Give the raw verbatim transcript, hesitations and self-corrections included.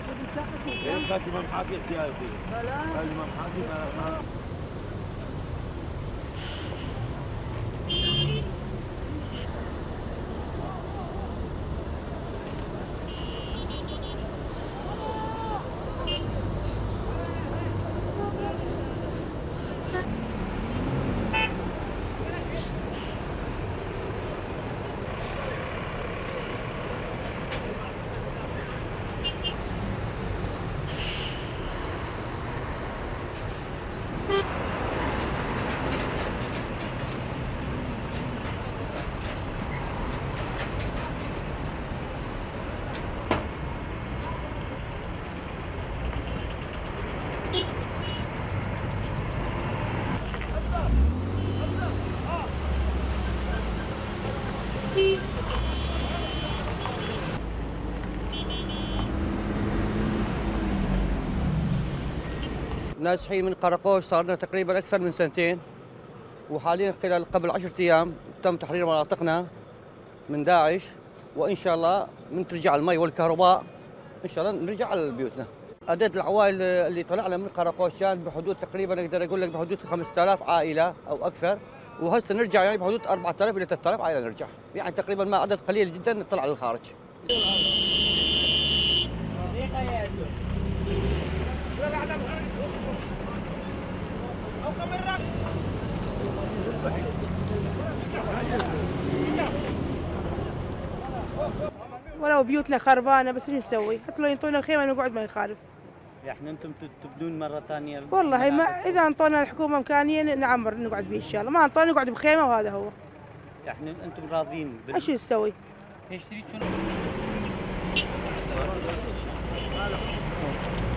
باقي ما محاكي احتياطي. باقي ما محاكي ما نازحين من قرقوش صار لنا تقريبا اكثر من سنتين، وحاليا خلال قبل عشرة ايام تم تحرير مناطقنا من داعش، وان شاء الله من ترجع المي والكهرباء ان شاء الله نرجع على بيوتنا. عدد العوائل اللي طلعنا من قرقوش كان بحدود تقريبا اقدر اقول لك بحدود خمسة آلاف عائله او اكثر، وهسه نرجع يعني بحدود أربعة آلاف الى ثلاثة آلاف عائله نرجع، يعني تقريبا ما عدد قليل جدا طلع للخارج. ولو بيوتنا خربانه بس ايش نسوي؟ حتى لو ينطونا خيمه نقعد ما يخالف. يعني انتم تبنون مره ثانيه؟ والله ما اذا انطونا الحكومه امكانيه نعمر نقعد به ان شاء الله، ما انطونا نقعد بخيمه وهذا هو. يعني انتم راضيين؟ ايش نسوي؟ ايش تريد شنو؟